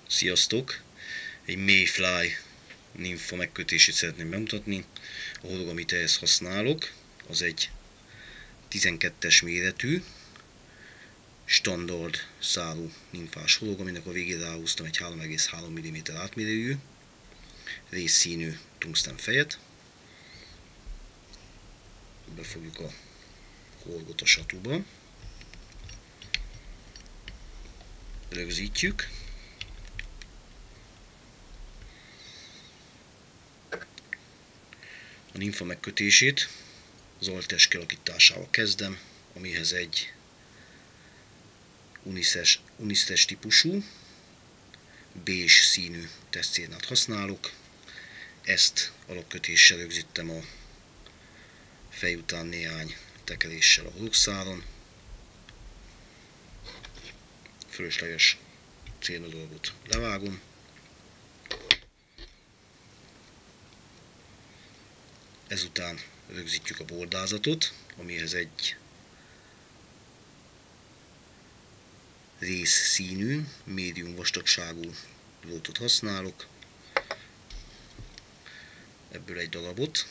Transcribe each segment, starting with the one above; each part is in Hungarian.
Sziasztok! Egy Mayfly nimfa megkötését szeretném bemutatni. A horog, amit ehhez használok, az egy 12-es méretű, standard szárú nimfás horog, aminek a végére ráhúztam egy 3,3 mm átmérőjű, rézszínű tungszten fejet. Befogjuk a horgot a satuba, rögzítjük. A nimfa megkötését az alttest kialakításával kezdem, amihez egy unisztes típusú, beige színű tesztcérnát használok. Ezt alapkötéssel rögzítem a fej után néhány tekeréssel a horogszáron. Fölösleges cérnadolgot levágom. Ezután rögzítjük a bordázatot, amihez egy rézszínű, médium vastagságú drótot használok. Ebből egy darabot.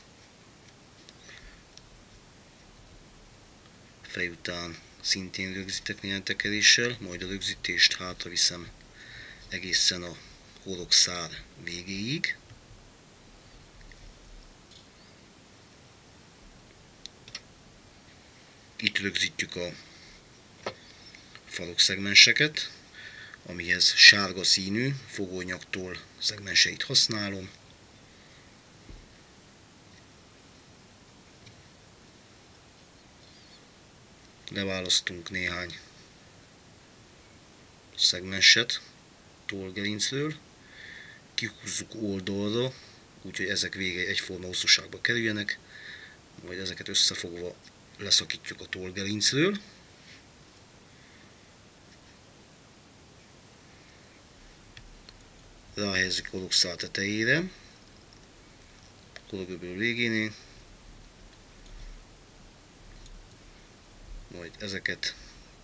Fej után szintén rögzítek néhány tekeréssel, majd a rögzítést hátra viszem egészen a horogszár végéig. Itt rögzítjük a farok-szegmenseket, amihez sárga színű fogónyaktól szegmenseit használom. Leválasztunk néhány szegmenset tollgerincről, kihúzzuk oldalra, úgyhogy ezek végei egyforma hosszúságba kerüljenek, majd ezeket összefogva leszakítjuk a tollgerincről. Ráhelyezzük a horogszár tetejére, horogöböl végénél, majd ezeket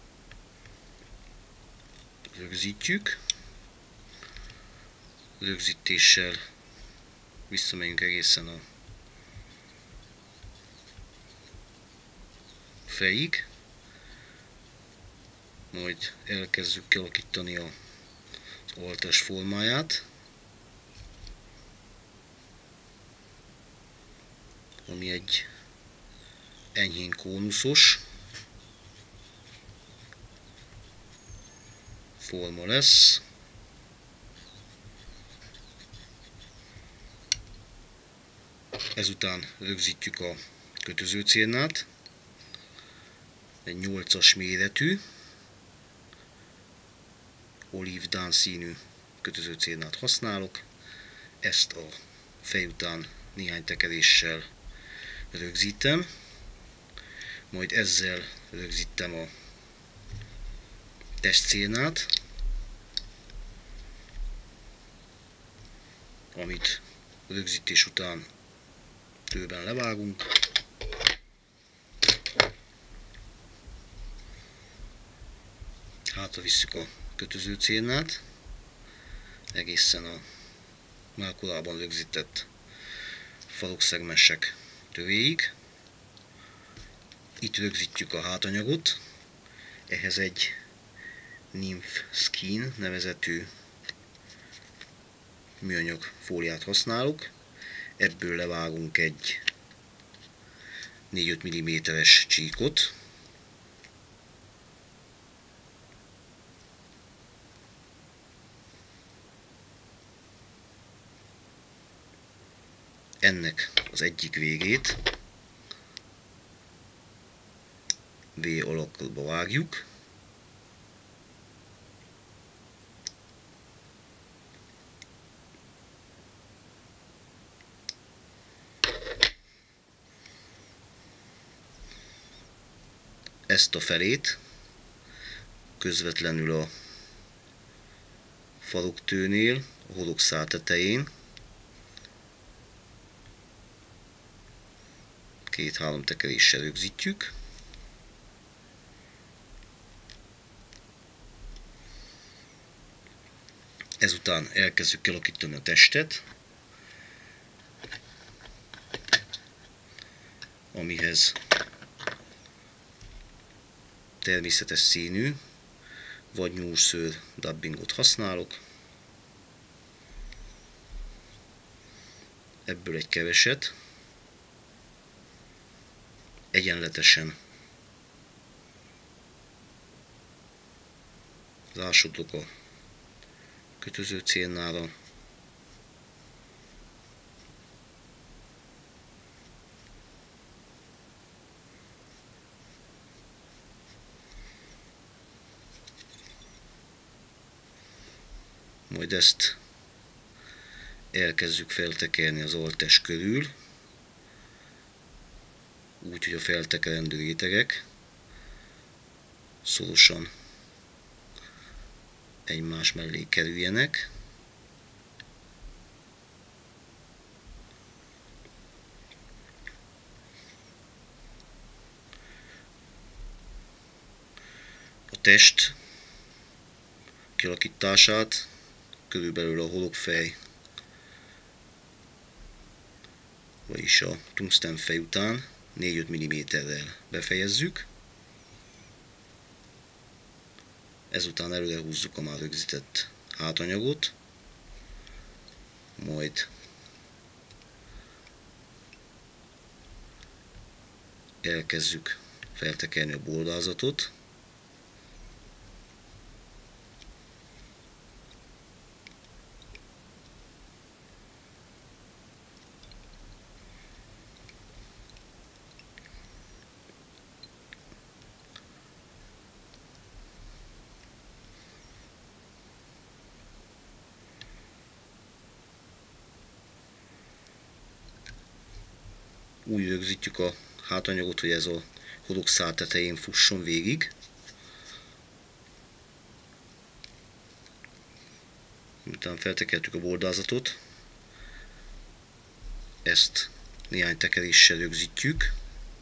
rögzítjük. Rögzítéssel visszamegyünk egészen a fejig, majd elkezdjük kialakítani az alttest formáját, ami egy enyhén kónuszos forma lesz. Ezután rögzítjük a kötözőcérnát, egy 8-as méretű, olívdán színű kötözőcérnát használok. Ezt a fej után néhány tekeréssel rögzítem, majd ezzel rögzítem a testcérnát, amit rögzítés után tőben levágunk. Hátra visszük a kötözőcérnát egészen a már korábban rögzített farok-szegmensek tövéig. Itt rögzítjük a hátanyagot, ehhez egy Nymph Skin nevezetű műanyag fóliát használok. Ebből levágunk egy 4-5 mm-es csíkot. Ennek az egyik végét V alakba vágjuk. Ezt a felét közvetlenül a faroktőnél, a horogszár tetején 2-3 tekeréssel rögzítjük. Ezután elkezdjük kialakítani a testet, amihez természetes színű vagy nyúlszőr dubbingot használok. Ebből egy keveset, egyenletesen rásodlok a kötöző célnára, majd ezt elkezdjük feltekerni az alttest körül, úgy, hogy a feltekerendő rétegek szorosan egymás mellé kerüljenek. A test kialakítását körülbelül a horogfej, vagyis a tungsztenfej után 4-5 mm-rel befejezzük. Ezután előre húzzuk a már rögzített hátanyagot, majd elkezdjük feltekerni a bordázatot. Úgy rögzítjük a hátanyagot, hogy ez a horogszál tetején fusson végig. Miután feltekertük a bordázatot, ezt néhány tekeréssel rögzítjük.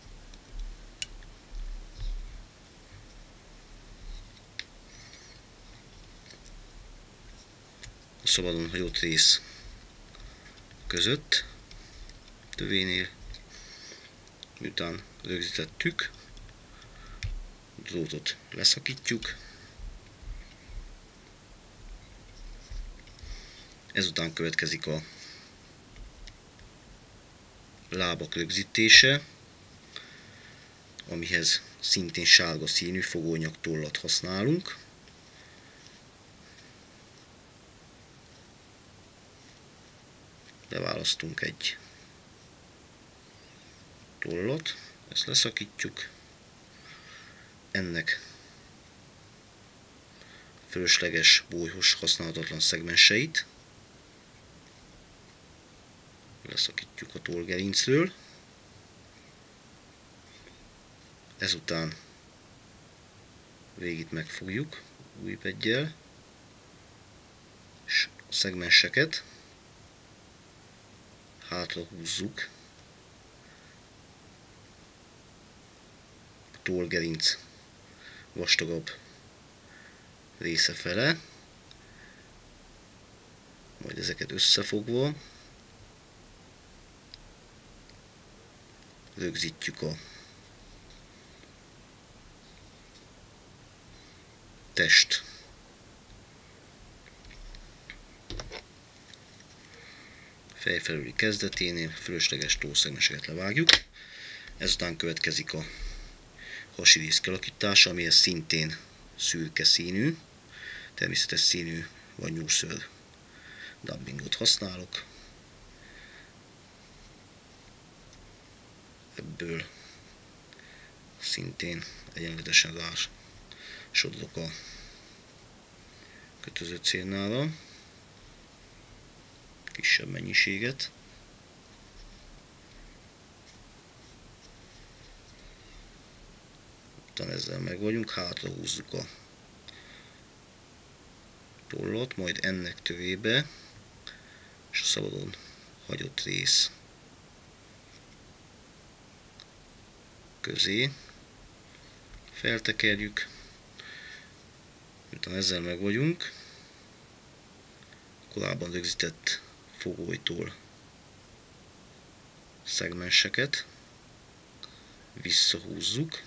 A szabadon hagyott rész között, tövénél. Miután rögzítettük, a drótot leszakítjuk. Ezután következik a lábak rögzítése, amihez szintén sárga színű fogóanyag tollat használunk. Beválasztunk egy tollat, ezt leszakítjuk. Ennek fölösleges, bójhos, használhatatlan szegmenseit leszakítjuk a tollgerincről. Ezután végig megfogjuk újpeggyel, és a szegmenseket hátra húzzuk a tollgerinc vastagabb része fele, majd ezeket összefogva rögzítjük a test fejfelüli kezdeténél, fölösleges tollszegmenseket levágjuk. Ezután következik a hasi rész kialakítása, amihez szintén szürke színű, természetes színű vagy nyúlszőr dubbingot használok. Ebből szintén egyenletesen rásodlok a kötöző célnára kisebb mennyiséget. Utána ezzel meg vagyunk, hátra húzzuk a tollat, majd ennek tövébe és a szabadon hagyott rész közé feltekerjük. Miután ezzel meg vagyunk, korábban rögzített fogolytól szegmenseket, visszahúzzuk,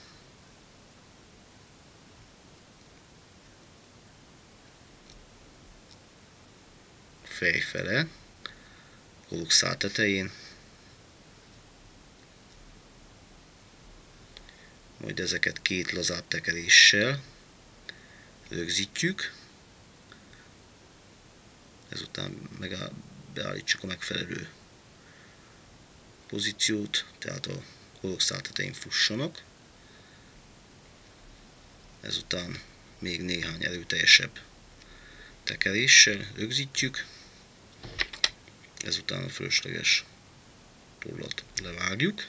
fejfele, holokszál tetején, majd ezeket két lazább tekeréssel rögzítjük, ezután beállítsuk a megfelelő pozíciót, tehát a holokszál tetején fussanak, ezután még néhány erőteljesebb tekeréssel rögzítjük, ezután a fölösleges tollat levágjuk,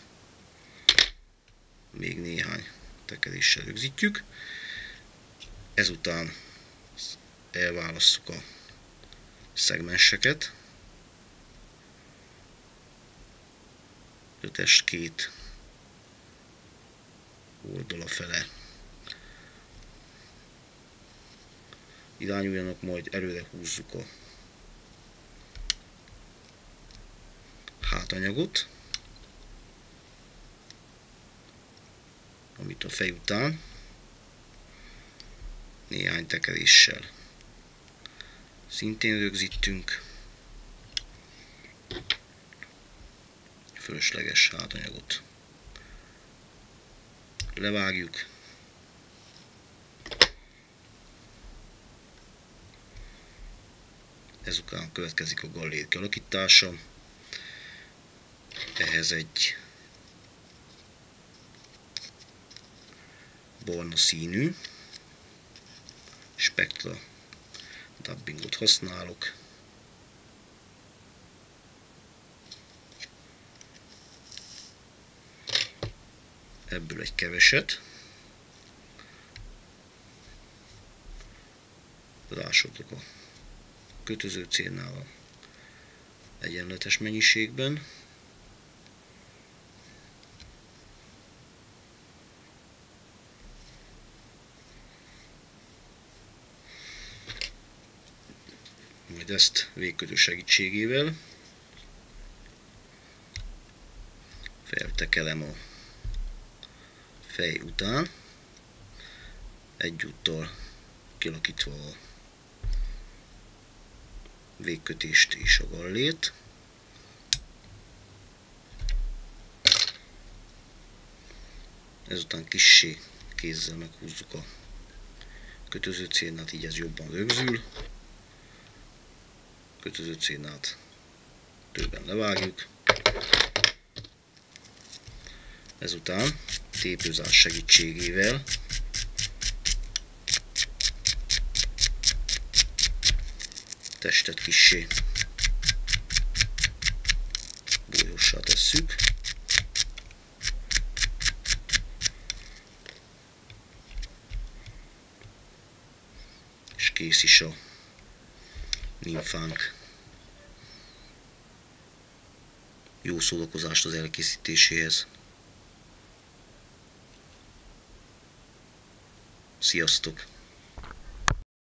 még néhány tekeréssel rögzítjük, ezután elválasszuk a szegmenseket, ötest két oldala fele irányuljanak, majd előre húzzuk a hátanyagot, amit a fej után néhány tekeréssel szintén rögzítünk, fölösleges hátanyagot levágjuk, ezután következik a gallér kialakítása, ehhez egy barna színű Spectra dubbingot használok, ebből egy keveset rásodok a kötözőcélnál a egyenletes mennyiségben, majd ezt végkötő segítségével feltekelem a fej után, egyúttal kialakítva a végkötést és a gallért. Ezután kissé kézzel meghúzzuk a kötözőcénát, így ez jobban rögzül. Kötözőcénát tőben levágjuk. Ezután tépőzás segítségével testet kissé bújossá tesszük. És kész is a nimfánk. Jó szórakozást az elkészítéséhez. Sziasztok!